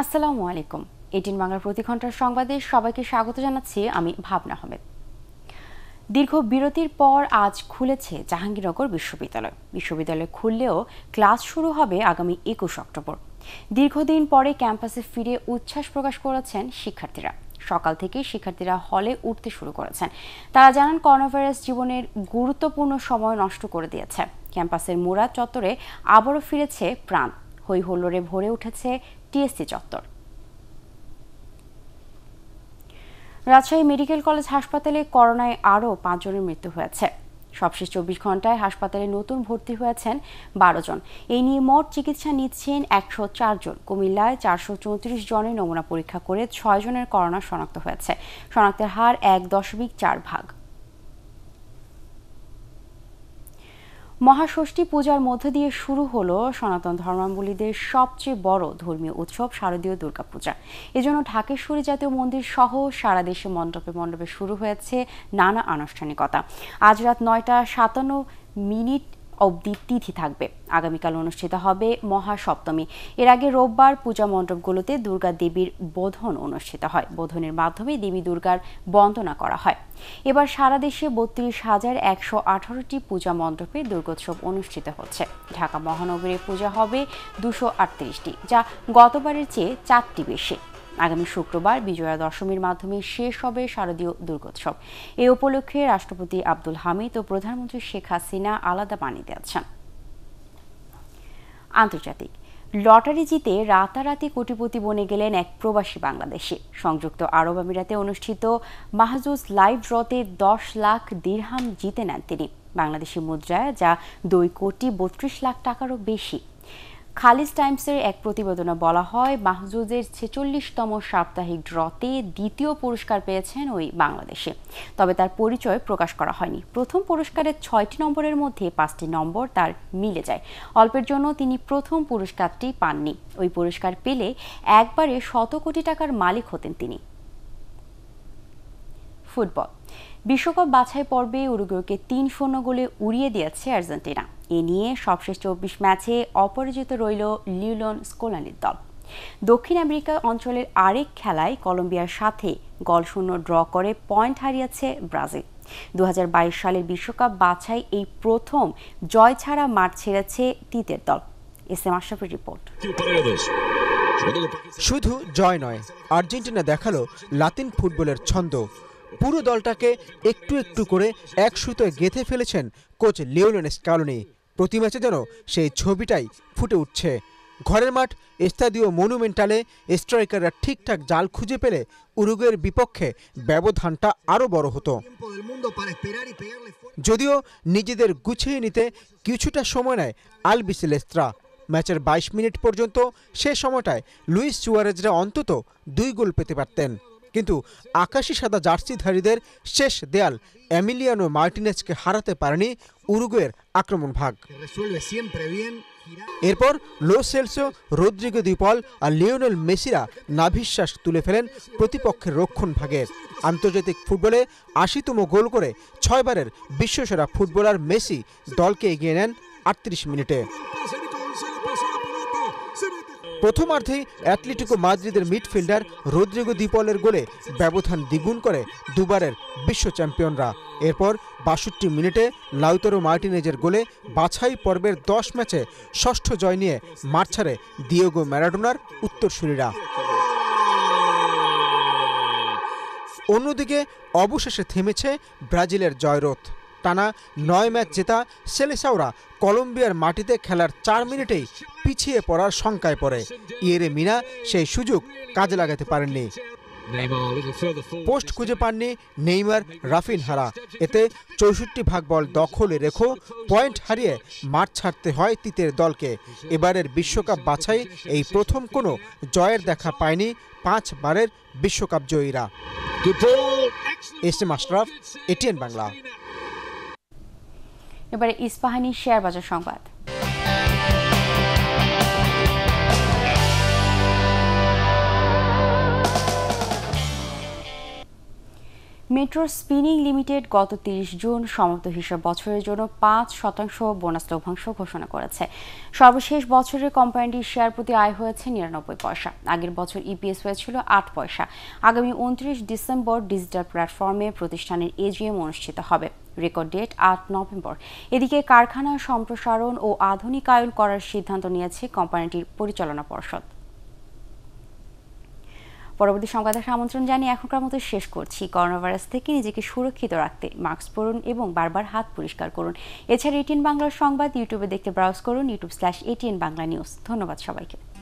আসসালামু আলাইকুম। ATN বাংলার প্রতি ঘন্টার সংবাদে সবাইকে স্বাগত জানাচ্ছি আমি ভাবনা আহমেদ। দীর্ঘ বিরতির পর আজ খুলেছে জাহাঙ্গীরনগর বিশ্ববিদ্যালয়। বিশ্ববিদ্যালয় খুললেও ক্লাস শুরু হবে আগামী 21 অক্টোবর। দীর্ঘদিন পরে ক্যাম্পাসে ফিরে উচ্ছ্বাস প্রকাশ করেছেন শিক্ষার্থীরা। সকাল থেকে শিক্ষার্থীরা হলে উঠতে শুরু করেছেন। তারা জানান করোনাভাইরাস জীবনের গুরুত্বপূর্ণ সময় নষ্ট করে দিয়েছে। ক্যাম্পাসের মুরাদ চত্বরে আবারও ফিরেছে প্রাণ। হই হুল্লোড়ে ভরে উঠেছে টিএসসি চত্বর। রাজশাহী মেডিকেল কলেজ হাসপাতালে করোনায় আরও 5 জনের মৃত্যু হয়েছে। সবশেষ 24 ঘন্টায় হাসপাতালে নতুন ভর্তি হয়েছেন 12 জন। এই নিয়ে মোট চিকিৎসা নিচ্ছেন 104 জন। কুমিল্লায় 434 জনের নমুনা পরীক্ষা করে 6 জনের করোনা শনাক্ত হয়েছে। শনাক্তের হার 1.4 মহাষষ্ঠী পূজার মধ্য দিয়ে শুরু হলো সনাতন ধর্মাবলম্বীদের সবচেয়ে বড় ধর্মীয় উৎসব শারদীয় দুর্গাপূজা। এজন্য ঢাকেশ্বরী জাতীয় মন্দির সহ সারা দেশে মণ্ডপে মণ্ডপে শুরু হয়েছে নানা আনুষ্ঠানিকতা। আজ রাত 9:57 অবধি তিথি থাকবে। আগামীকাল অনুষ্ঠিত হবে মহাসপ্তমী। এর আগে রোববার পূজা মণ্ডপগুলোতে দুর্গা দেবীর বোধন অনুষ্ঠিত হয়। বোধনের মাধ্যমে দেবী দুর্গার বন্দনা করা হয়। এবার সারা দেশে 32,118টি পূজা মণ্ডপে দুর্গোৎসব অনুষ্ঠিত হচ্ছে। ঢাকা মহানগরে পূজা হবে 238টি, যা গতবারের চেয়ে 4টি বেশি। আগামী শুক্রবার বিজয়া দশমীর মাধ্যমে শেষ হবে শারদীয় দুর্গোৎসব। এই উপলক্ষে রাষ্ট্রপতি আব্দুল হামিদ ও প্রধানমন্ত্রী শেখ হাসিনা আলাদা বাণী দিয়েছেন। আন্তর্জাতিক লটারি জিতে রাতারাতি কোটিপতি বনে গেলেন এক প্রবাসী বাংলাদেশি। সংযুক্ত আরব আমিরাতে অনুষ্ঠিত মাহজুজ লাইভ ড্রতে 10 লাখ দিরহাম জিতে নেন তিনি, বাংলাদেশি মুদ্রায়, যা 2,32 লাখ টাকারও বেশি। খালিজ টাইমসের এক প্রতিবেদনে বলা হয়, মাহজুজের 46তম সাপ্তাহিক ড্রতে দ্বিতীয় পুরস্কার পেয়েছেন ওই বাংলাদেশে। তবে তার পরিচয় প্রকাশ করা হয়নি। প্রথম পুরস্কারের 6টি নম্বরের মধ্যে 5টি নম্বর তার মিলে যায়। অল্পের জন্য তিনি প্রথম পুরস্কারটি পাননি। ওই পুরস্কার পেলে একবারে 100 কোটি টাকার মালিক হতেন তিনি। ফুটবল বিশ্বকাপ বাছাই পর্বে উরুগুয়েকে 3-0 গোলে উড়িয়ে দিয়েছে আর্জেন্টিনা। এ নিয়ে সবশেষ 24 ম্যাচে অপরাজিত রইল লিওনেল স্কলানির দল। দক্ষিণ আমেরিকা অঞ্চলের আরেক খেলায় কলম্বিয়ার সাথে গোলশূন্য ড্র করে পয়েন্ট হারিয়েছে ব্রাজিল। 2022 সালের বিশ্বকাপ বাছাই এই প্রথম জয় ছাড়া মাঠ ছেড়েছে তিতের দল। এসএম আশরাফের রিপোর্ট। শুধু জয় নয়, আর্জেন্টিনা দেখালো লাতিন ফুটবলের ছন্দ। পুরো দলটাকে একটু একটু করে এক সুতোয় গেঁথে ফেলেছেন কোচ লিওনেল স্ক্যালোনি। প্রতি ম্যাচে যেন সেই ছবিটাই ফুটে উঠছে। ঘরের মাঠ এস্তাদিও মনুমেন্টালে স্ট্রাইকাররা ঠিকঠাক জাল খুঁজে পেলে উরুগুয়ের বিপক্ষে ব্যবধানটা আরও বড় হতো। যদিও নিজেদের গুছিয়ে নিতে কিছুটা সময় নেয় আলবিসেলেস্ত্রা। ম্যাচের 22 মিনিট পর্যন্ত সে সময়টায় লুইস সুয়ারেজরা অন্তত 2 গোল পেতে পারতেন, কিন্তু আকাশি সাদা জার্সিধারীদের শেষ দেয়াল এমিলিয়ানো মার্টিনেজকে হারাতে পারেনি উরুগুয়ের আক্রমণ ভাগ। এরপর Lo Celso, Rodrigo De Paul আর লিওনেল মেসিরা নাভিশ্বাস তুলে ফেলেন প্রতিপক্ষের রক্ষণ ভাগের। আন্তর্জাতিক ফুটবলে 80তম গোল করে 6 বারের বিশ্বসেরা ফুটবলার মেসি দলকে এগিয়ে নেন 38 মিনিটে। প্রথমার্ধেই অ্যাটলেটিকো মাদ্রিদের মিডফিল্ডার রদ্রিগো দি পলের গোলে ব্যবধান দ্বিগুণ করে দুবারের বিশ্ব চ্যাম্পিয়নরা। এরপর 62 মিনিটে লাউতারো মার্টিনেজের গোলে বাছাই পর্বের 10 ম্যাচে 6ষ্ঠ জয় নিয়ে মাঠ ছাড়ে দিয়েগো ম্যারাডোনার উত্তরসূরিরা। অন্যদিকে অবশেষে থেমেছে ব্রাজিলের জয়রথ। টানা 9 ম্যাচ জেতা সেলেসাওরা কলম্বিয়ার মাটিতে খেলার 4 মিনিটেই পিছিয়ে পড়ার শঙ্কায় পড়ে। ইয়েরে মিনা সেই সুযোগ কাজে লাগাতে পারেননি। পোস্ট খুঁজে পাননি নেইমার, রাফিনহারা। এতে 64 ভাগ বল দখলে রেখো পয়েন্ট হারিয়ে মাঠ ছাড়তে হয় তিতের দলকে। এবারের বিশ্বকাপ বাছাই এই প্রথম কোনো জয়ের দেখা পায়নি 5 বারের বিশ্বকাপ জয়ীরা। SM Ashraf, ATN Bangla. এবারে ইস্পাহানি শেয়ার বাজার সংবাদ। মেট্রো স্পিনিং লিমিটেড গত ৩০ জুন সমাপ্ত হিসাব বছরের জন্য ৫% বোনাস লভ্যাংশ ঘোষণা করেছে। সর্বশেষ বছরের কোম্পানিটির শেয়ার প্রতি আয় হয়েছে ৯৯ পয়সা। আগের বছর ইপিএস হয়েছিল ৮ পয়সা। আগামী ২৯ ডিসেম্বর ডিজিটাল প্ল্যাটফর্মে প্রতিষ্ঠানের এজিএম অনুষ্ঠিত হবে। Record date ৮ November. এদিকে কারখানা সম্প্রসারণ ও আধুনিকায়ন করার সিদ্ধান্ত নিয়েছে কোম্পানিটির পরিচালনা পর্ষদ। পরবর্তী সংবাদ দেখার আমন্ত্রণ জানিয়ে এখনকার মতো শেষ করছি। করোনা ভাইরাস থেকে নিজেকে সুরক্ষিত রাখতে মাস্ক পরুন এবং বারবার হাত পরিষ্কার করুন। এছাড়া এটিএন বাংলার সংবাদ ইউটিউবে দেখতে ব্রাউজ করুন youtube/ATN Bangla নিউজ। ধন্যবাদ সবাইকে।